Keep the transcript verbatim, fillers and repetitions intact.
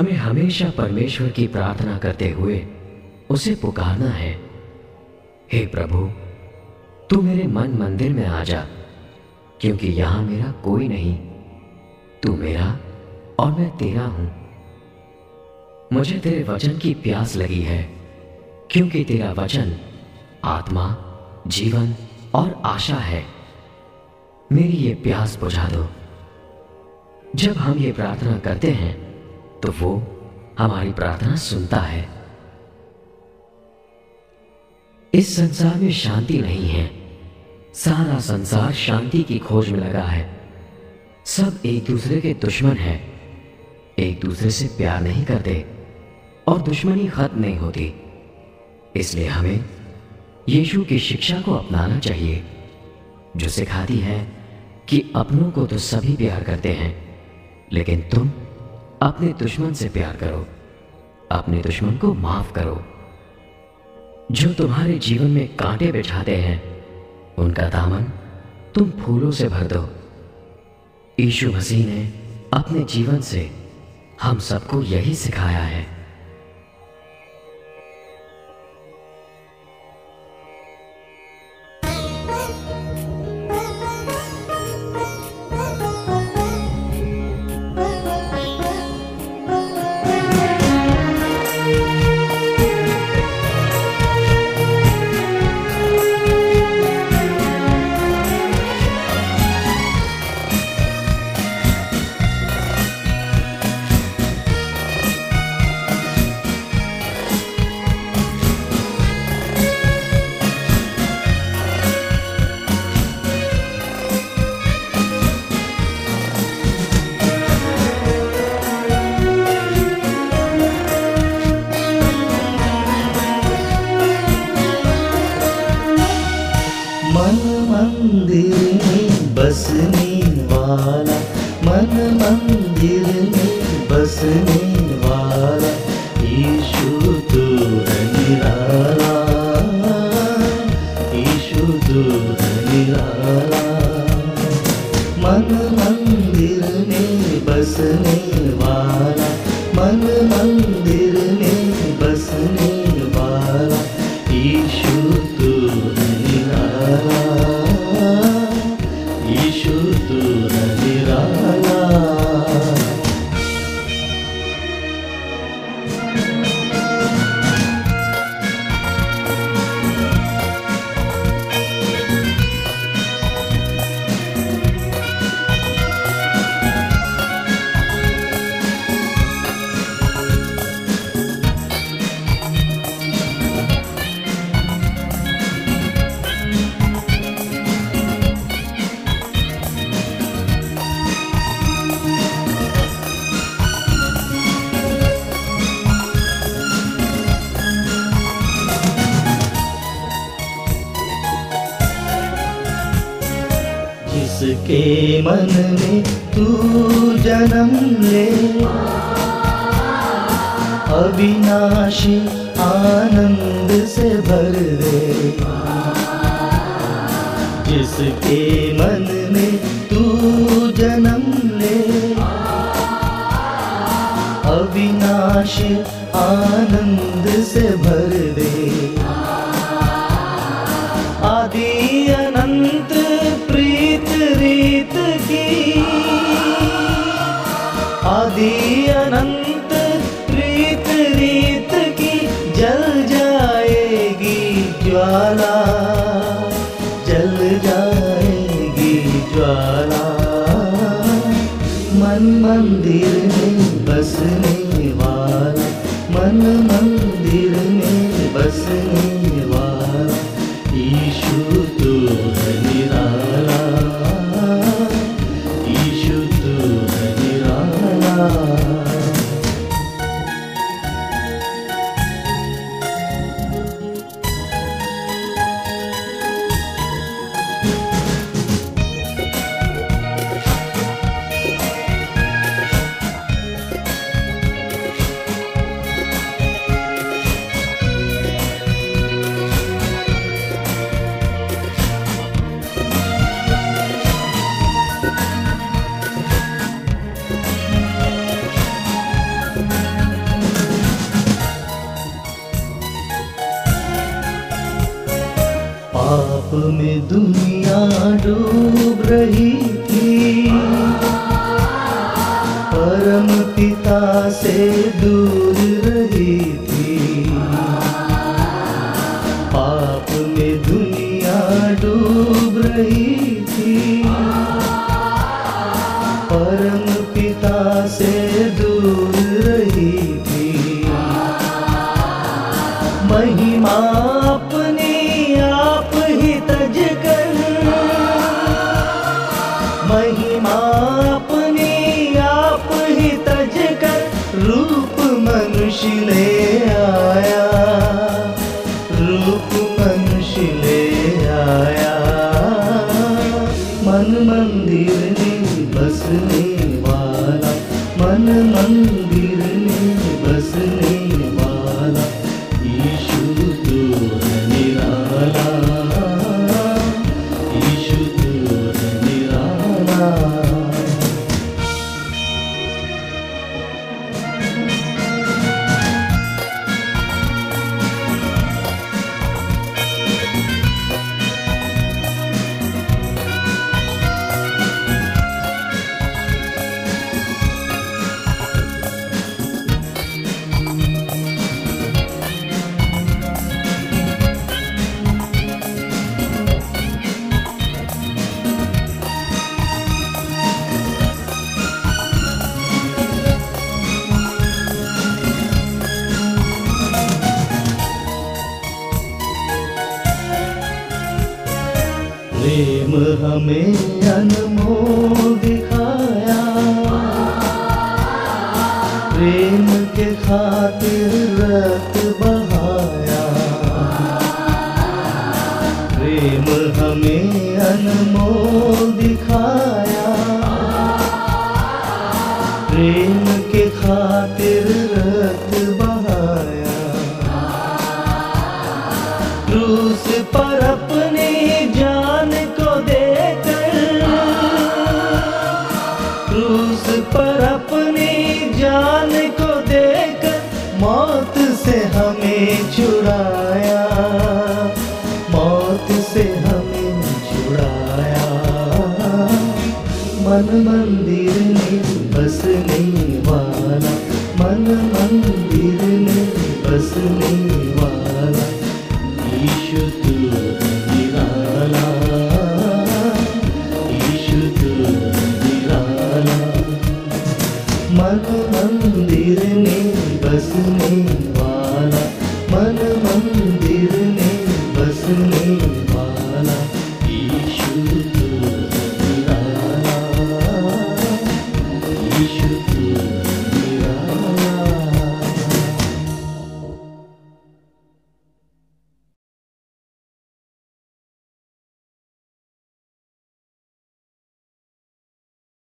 हमें हमेशा परमेश्वर की प्रार्थना करते हुए उसे पुकारना है, हे प्रभु, तू मेरे मन मंदिर में आ जा, क्योंकि यहां मेरा कोई नहीं, तू मेरा और मैं तेरा हूं। मुझे तेरे वचन की प्यास लगी है, क्योंकि तेरा वचन आत्मा, जीवन और आशा है। मेरी ये प्यास बुझा दो। जब हम ये प्रार्थना करते हैं तो वो हमारी प्रार्थना सुनता है। इस संसार में शांति नहीं है। सारा संसार शांति की खोज में लगा है। सब एक दूसरे के दुश्मन हैं, एक दूसरे से प्यार नहीं करते और दुश्मनी खत्म नहीं होती। इसलिए हमें यीशु की शिक्षा को अपनाना चाहिए, जो सिखाती है कि अपनों को तो सभी प्यार करते हैं, लेकिन तुम अपने दुश्मन से प्यार करो, अपने दुश्मन को माफ करो। जो तुम्हारे जीवन में कांटे बिछाते हैं, उनका दामन तुम फूलों से भर दो। यीशु मसीह ने अपने जीवन से हम सबको यही सिखाया है। मन मंदिर में बसने वाला, मन मंदिर में बसने वाला, यीशु तू है निराला, यीशु तू है निराला। मन मंदिर में बसने वाला, मन मंदिर में बसने वाला, यीशु तू है निराला, यीशु तू है निराला। जिसके मन में तू जन्म ले, अविनाशी आनंद से भर दे। जिसके मन में तू जन्म ले, अविनाशी आनंद से भर दे। आदि अनंत प्रीत रीत की, आदि अनंत प्रीत रीत की, जल जाएगी ज्वाला, जल जाएगी ज्वाला। मन मंदिर में बसने वाला, मन मंदिर में बसने वाला, यीशु तू है निराला, यीशु तू है निराला। में दुनिया डूब रही थी, परम पिता से दूर रही थी। पाप में दुनिया डूब रही थी, परम पिता से दूर रही थी। महिमा अपनी आप ही तज कर, महिमा अपनी आप ही तज कर रूप मनुष्य ले आया, रूप मनुष्य ले आया। मन मंदिर में बसने वाला, मन मंदिर में बसने वाला, यीशु तो है निराला, यीशु तो है निराला। प्रेम हमें अनमोल दिखाया, प्रेम के खातिर रक्त बहाया। प्रेम हमें अनमोल दिखाया, प्रेम के खातिर रक्त बहाया। क्रूस पर अपने जान को देकर, क्रूस पर अपनी जान को देकर मौत से हमें छुड़ाया, मौत से हमें छुड़ाया। मन मंदिर में बसने वाला, मन मंदिर में बसने वाला, यीशु तू है निराला, यीशु तू है निराला। मन मंदिर में बसने वाला, मन मंदिर